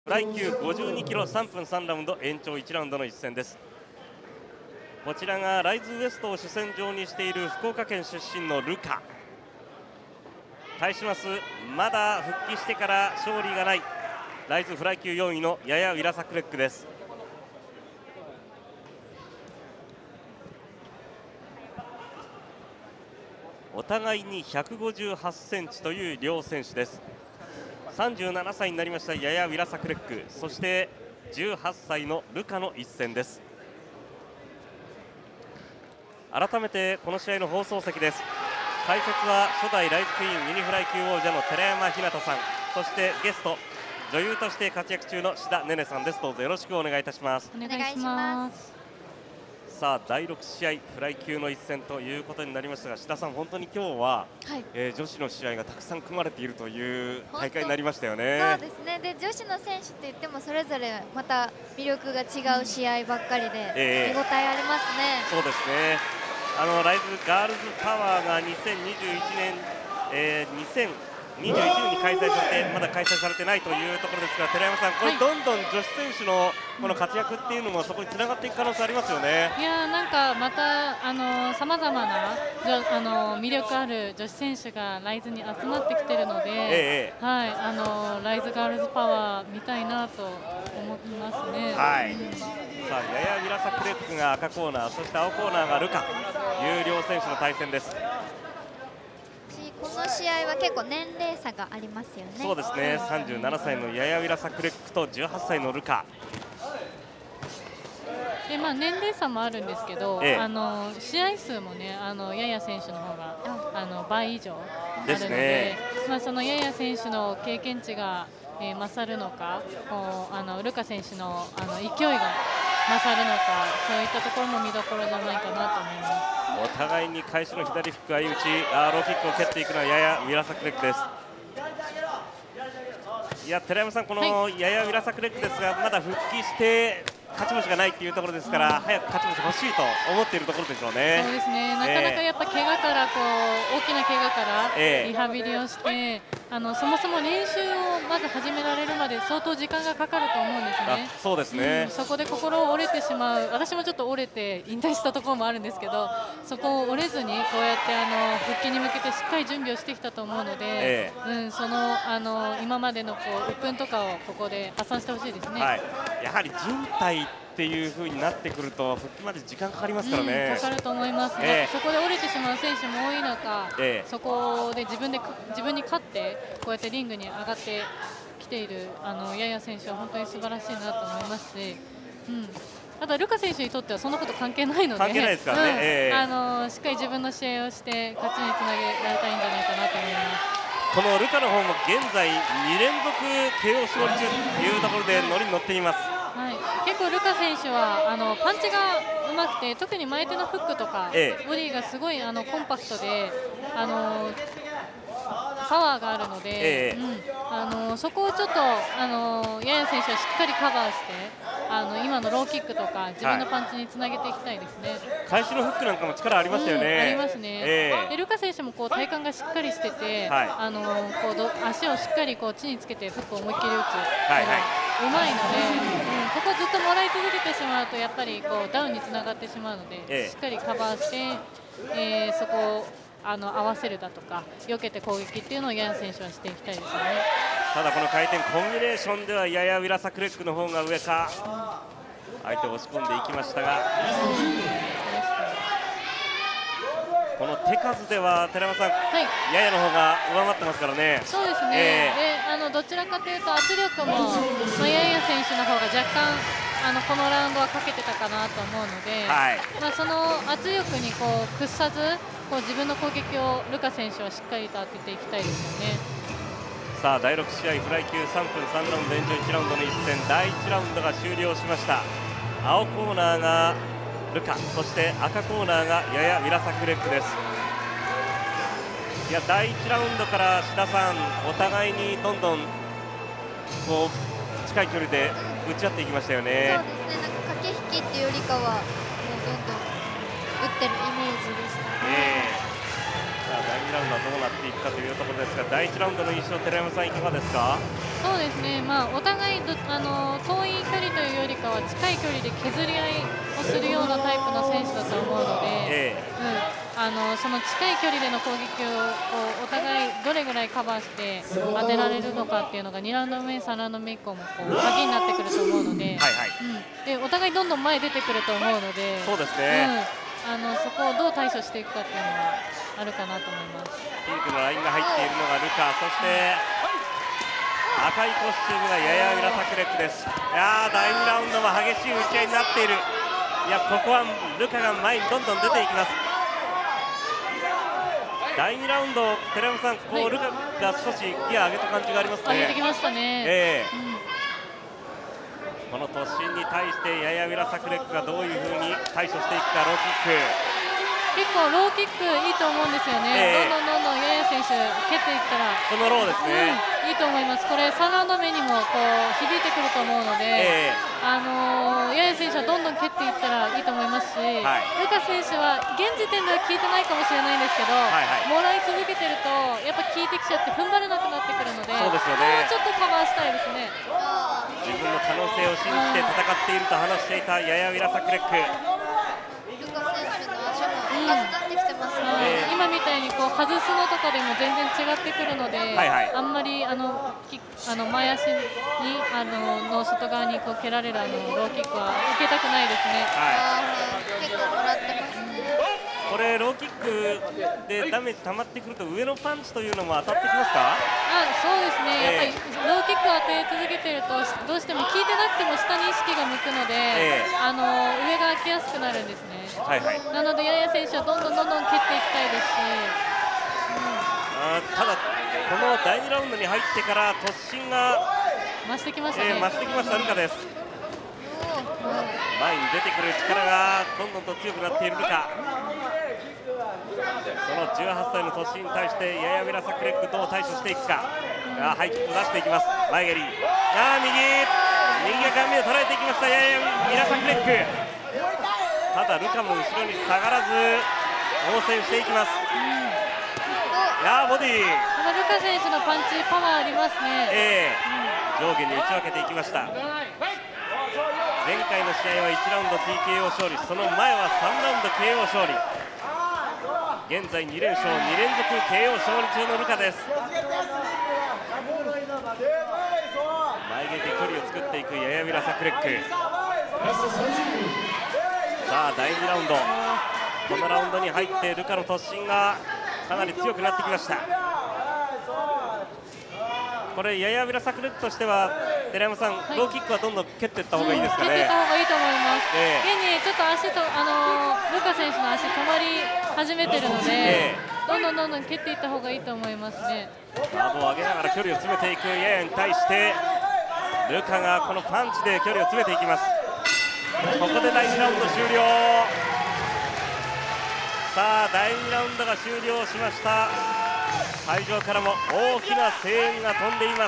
フライ級52キロ3分3ラウンド延長1ラウンドの一戦です。こちらがライズウエストを主戦場にしている福岡県出身のルカ、対しますまだ復帰してから勝利がないライズフライ級4位のヤヤ・ウィラサクレックです。お互いに158センチという両選手です。37歳になりましたヤヤ・ウィラサクレック、そして18歳のルカの一戦です。改めてこの試合の放送席です。解説は初代ライズクイーンミニフライ級王者の寺山ひなたさん、そしてゲスト女優として活躍中の志田ねねさんです。どうぞよろしくお願いいたします。 お願いします。 さあ第6試合フライ級の一戦ということになりましたが、志田さん、本当に今日は、女子の試合がたくさん組まれているという大会になりましたよね。 そうですね。で女子の選手って言ってもそれぞれまた魅力が違う試合ばっかりで、見応えありますね。 そうですね。ライズガールズパワーが2021年、2021年に開催されてまだ開催されてないというところですが、寺山さん、これどんどん女子選手のこの活躍っていうのもそこにつながっていく可能性ありますよね。 いやなんかまたさまざまな魅力ある女子選手がライズに集まってきているので、はい、ライズガールズパワー見たいなと思いますね。 はい。さあヤヤ・ウィラサクレックが赤コーナー、そして青コーナーがルカという両選手の対戦です。 この試合は結構年齢差がありますよね。 そうですね。37歳のヤヤ・ウィラサクレックと18歳のルカで、年齢差もあるんですけど、試合数もねヤヤ選手の方が倍以上あるので、そのヤヤ選手の経験値が、勝るのか、ルカ選手の勢いが勝るのか、そういったところも見どころじゃないかなと思います。 お互いに開始の左フック相打ち、ローキックを蹴っていくのはヤヤ・ウィラサクレックです。いや寺山さん、このヤヤ・ウィラサクレックですが、まだ復帰して勝ち星がないっていうところですから、早く勝ち星欲しいと思っているところでしょうね。 そうですね。なかなかやっぱ怪我から大きな怪我からリハビリをして、そもそも練習をまず始められるまで相当時間がかかると思うんですね。 そうですね。 そこで心折れてしまう、私もちょっと折れて引退したところもあるんですけど、そこを折れずにこうやって復帰に向けてしっかり準備をしてきたと思うので、その今までの鬱憤とかをここで発散してほしいですね。 やはり人体っていう風になってくると復帰まで時間かかりますからね。 かかると思いますね。そこで折れてしまう選手も多い中、そこで自分に勝ってこうやってリングに上がってきているヤヤ選手は本当に素晴らしいなと思いますし、あとはルカ選手にとってはそんなこと関係ないので、 関係ないですからね。 しっかり自分の試合をして勝ちにつなげられたいんじゃないかなと思います。 このルカの方も現在2連続 KO 勝利中というところで乗りに乗っています。 結構ルカ選手はパンチがうまくて、特に前手のフックとか、ボディがすごいコンパクトでパワーがあるので、そこをちょっとヤヤ選手はしっかりカバーして今のローキックとか自分のパンチにつなげていきたいですね。 開始のフックなんかも力ありましたよね。 ありますね。でルカ選手も体幹がしっかりしてて、足をしっかり地につけてフックを思いっきり打つうまいので、ここずっともらい続けてしまうとやっぱりダウンにつながってしまうので、しっかりカバーして、そこを合わせるだとか避けて攻撃っていうのをヤヤ選手はしていきたいですよね。 ただこの回転コンビネーションではヤヤ・ウィラサクレックの方が上か、相手を押し込んでいきましたが、この手数では寺山さん、ヤヤの方が上回ってますからね。 そうですね。でどちらかというと圧力もヤヤ選手の方が若干このラウンドはかけてたかなと思うので、その圧力に屈さず自分の攻撃をルカ選手はしっかりと当てていきたいですよね。 さあ第6試合フライ級3分3ラウンド延長1ラウンドの一戦、第1ラウンドが終了しました。青コーナーがルカ、そして赤コーナーがヤヤ・ウィラサクレックです。いや第1ラウンドから志田さん、お互いにどんどん近い距離で打ち合っていきましたよね。 そうですね。なんか駆け引きっていうよりかはもうどんどん打ってるイメージでしたね。 第2ラウンドはどうなっていくかというところですが、第1ラウンドの印象、寺山さんいかがですか？ そうですね、お互い遠い距離というよりかは近い距離で削り合いをするようなタイプの選手だと思うので、その近い距離での攻撃をお互いどれぐらいカバーして当てられるのかっていうのが2ラウンド目、3ラウンド目以降も鍵になってくると思うので、でお互いどんどん前出てくると思うので、 そうですね、 そこをどう対処していくかっていうのはあるかなと思います。 ピンクのラインが入っているのがルカ、そして赤いコスチュームがヤヤウラサクレックです。いやー、第2ラウンドも激しい打ち合いになっている。いや、ここはルカが前にどんどん出ていきます。第2ラウンド、寺山さん、ルカが少しギア上げた感じがありますね。 上げてきましたね。 この突進に対してヤヤウラサクレックがどういうふうに対処していくか。ローキック、 結構ローキックいいと思うんですよね。どんどんヤヤ選手蹴っていったらこのローですね、 いいと思います。これ3ラウンド目にも響いてくると思うので、ヤヤ選手はどんどん蹴っていったらいいと思いますし、ルカ選手は現時点では効いてないかもしれないんですけど、もらい続けてるとやっぱ効いてきちゃって踏ん張れなくなってくるので、 そうですよね、 もうちょっとカバーしたいですね。 自分の可能性を信じて戦っていると話していたヤヤウラサクレック。 今みたいに外すのとかでも全然違ってくるので、あんまり前足にの外側に蹴られるローキックは受けたくないですね。 結構もらってますね。 これローキックでダメージ溜まってくると上のパンチというのも当たってきますか？ そうですね、やっぱりローキックを当て続けてるとどうしても効いてなくても下に意識が向くので、上が開きやすくなるんですね。なのでヤヤ選手はどんどん蹴っていきたいですし、 ただこの第2ラウンドに入ってから突進が増してきましたね。 増してきましたルカです。前に出てくる力がどんどんと強くなっているルカ。その18歳の突進に対してヤヤウラサクレックどう対処していくか。ハイキックを出していきます。前蹴り、右が顔面を捉えていきましたヤヤウラサクレック。ただルカも後ろに下がらず応戦していきます。ボディ、 ルカ選手のパンチパワーありますね。 上下に打ち分けていきました。前回の試合は1ラウンド TKO 勝利、その前は3ラウンド KO 勝利、現在2連勝2連続 KO 勝利中のルカです。前蹴りで距離を作っていくヤヤウラサクレック。さあ第2ラウンド、このラウンドに入ってルカの突進がかなり強くなってきました。これヤヤウラサクレックとしては寺山さん、ローキックはどんどん蹴っていった方がいいですかね。 蹴っていった方がいいと思います。現にちょっと足とルカ選手の足止まり始めてるので、どんどん蹴っていった方がいいと思いますね。 ガードを上げながら距離を詰めていくヤヤに対してルカがこのパンチで距離を詰めていきます。ここで第2ラウンド終了。さあ第2ラウンドが終了しました。会場からも大きな声援が飛んでいます。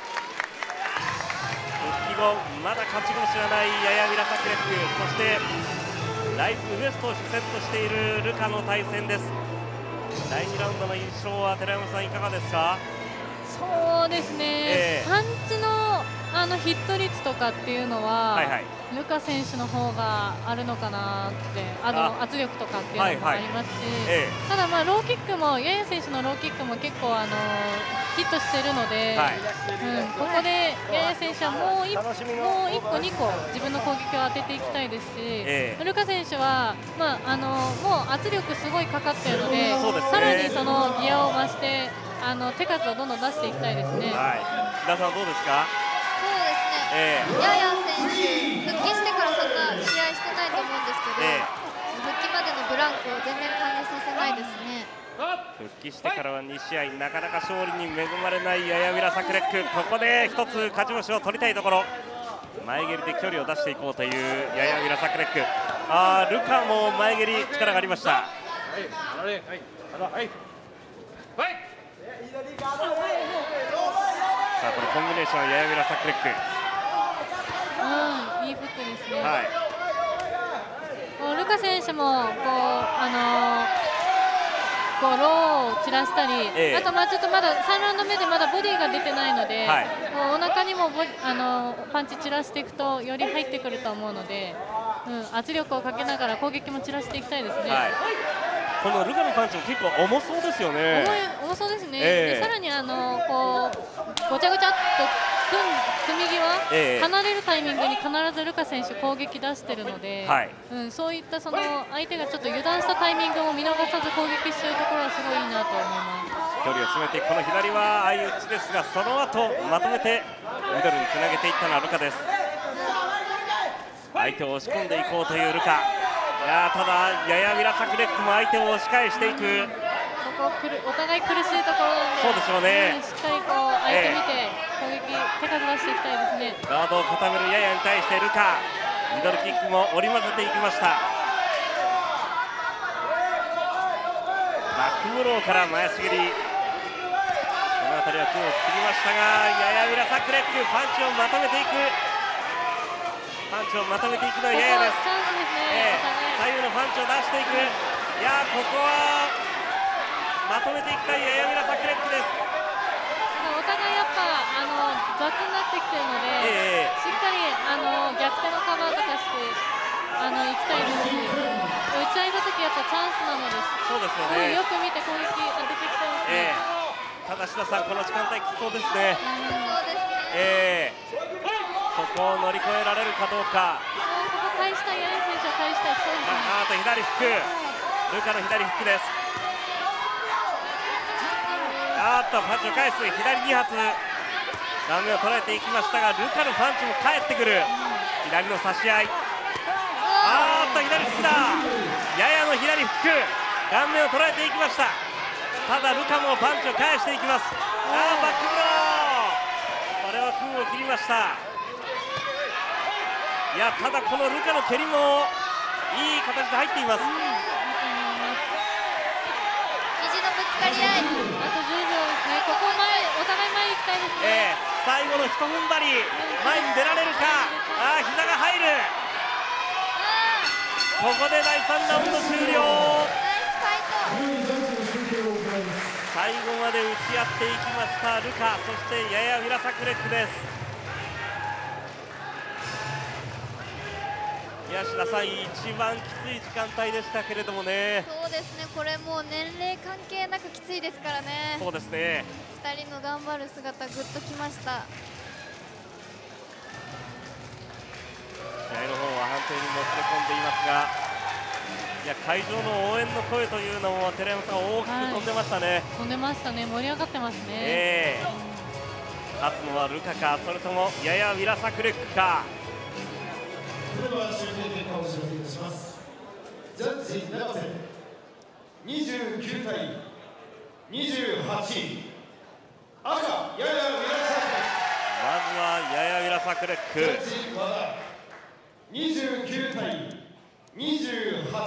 復帰後まだ勝ち星がないヤヤウラサクレック、そしてライフウエストを主戦としているルカの対戦です。第2ラウンドの印象は寺山さんいかがですか？ そうですね、パンチのヒット率とかっていうのは、ルカ選手の方があるのかなって、圧力とかっていうのもありますし、ただローキックもヤヤ選手のローキックも結構ヒットしてるので、ここでヤヤ選手はもう1個2個自分の攻撃を当てていきたいですし、ルカ選手は、もう圧力すごいかかっているので、さらにそのギアを増して手数をどんどん出していきたいですね。 志田さんどうですか？ ヤヤ選手、復帰してからそんな試合してないと思うんですけど、復帰までのブランクを全然感じさせないですね。 復帰してからは2試合なかなか勝利に恵まれないヤヤウラサクレック、ここで1つ勝ち星を取りたいところ。前蹴りで距離を出していこうというヤヤウラサクレック。ルカも前蹴り力がありました。さあこれコンビネーションヤヤウラサクレック、 いいフックですね。ルカ選手もこうローを散らしたり、あとちょっとまだ3ラウンド目でまだボディが出てないので、もうお腹にもパンチ散らしていくとより入ってくると思うので、圧力をかけながら攻撃も散らしていきたいですね。 このルカのパンチも結構重そうですよね。 重そうですね。でさらにこうごちゃごちゃっと組み際、離れるタイミングに必ずルカ選手攻撃出してるので、そういったその相手がちょっと油断したタイミングを見逃さず攻撃しているところはすごいいいなと思います。 距離を詰めてこの左は相打ちですが、その後まとめてミドルにつなげていったのはルカです。相手を押し込んでいこうというルカ。ただヤヤミラサクレックも相手を押し返していく。 ここお互い苦しいところなので、 そうですよね、 しっかりこう相手見て攻撃手数出していきたいですね。 ガードを固めるヤヤに対してルカ、ミドルキックも織り交ぜていきました。バックブローから前すぎり、この辺りは空を切りましたが、ヤヤミラサクレックパンチをまとめていく。パンチをまとめていくのはヤヤです。 チャンスですね。 左右のパンチを出していく。ここはまとめていきたいヤヤミラサクレックです。 お互いやっぱ雑になってきてるので、しっかり逆手のカバーとかしていきたいですし、打ち合いの時やっぱチャンスなので、 そうですよね、 よく見て攻撃当てていきたいですね。 ただ志田さん、この時間帯きつそうですね。そこを乗り越えられるかどうか。 ここ返したい、ヤヤ選手は返したい。そうですね。 あと左フック、ルカの左フックです。パンチを返す、左2発顔面を捉えていきましたが、ルカのパンチも返ってくる。左の差し合い、左フックだ。ヤヤの左フック、顔面を捉えていきました。ただルカもパンチを返していきます。バックブロー、これは空を切りました。ただこのルカの蹴りもいい形で入っています。 肘のぶつかり合い、 あと10秒ですね。ここお互い前に行きたいですね。 最後の一踏ん張り、前に出られるか。膝が入る。ここで第3ラウンド終了。最後まで打ち合っていきましたルカ、そしてヤヤミラサクレックです。志田さん、一番きつい時間帯でしたけれどもね。 そうですね、これもう年齢関係なくきついですからね。 そうですね、 2人の頑張る姿、ぐっときました。 試合の方は判定にもつれ込んでいますが、会場の応援の声というのも寺山さん、大きく飛んでましたね。 飛んでましたね、盛り上がってますね。 勝つのはルカか、それともヤヤミラサクレックか。 それでは終了結果をお知らせいたします。ジャッジ永瀬29対28、赤ヤヤミラサクレック。 まずはヤヤミラサクレック。 ジャッジ和田29対28、赤ヤヤ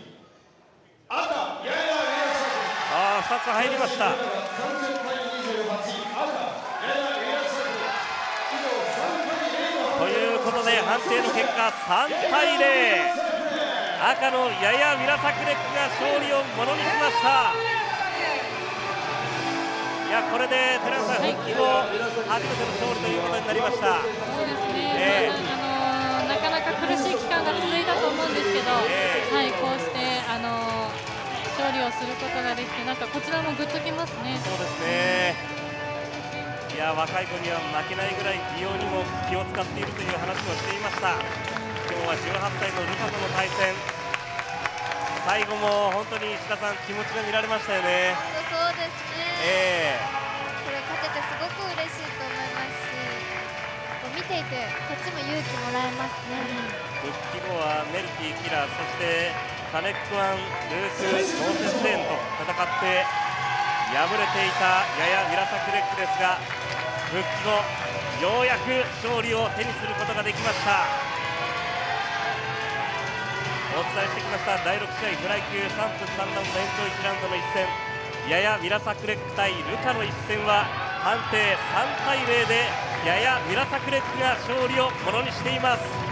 ミラサクレック。 2つ入りました。 30対28、赤ヤヤミラサクレック。以上3対0 ということで判定の結果3対0、赤のヤヤミラサクレックが勝利をものにしました。これで寺山さん、復帰後初めての勝利ということになりました。 そうですね、なかなか苦しい期間が続いたと思うんですけど、こうして勝利をすることができて、こちらもグッときますね。 そうですね、若い子には負けないぐらい美容にも気を使っているという話をしていました。今日は18歳のルカとの対戦、最後も本当に志田さん、気持ちが見られましたよね。 そうですね、これ勝ててすごく嬉しいと思いますし、見ていてこっちも勇気もらえますね。 復帰後はメルティ、キラー、そしてカネックワン、ルーク、ノーセスレーンと戦って敗れていたヤヤミラサクレックですが、復帰後ようやく勝利を手にすることができました。お伝えしてきました第6試合フライ級3分3ラウンド延長1ラウンドの一戦、ヤヤミラサクレック対ルカの一戦は判定3対0でヤヤミラサクレックが勝利をものにしています。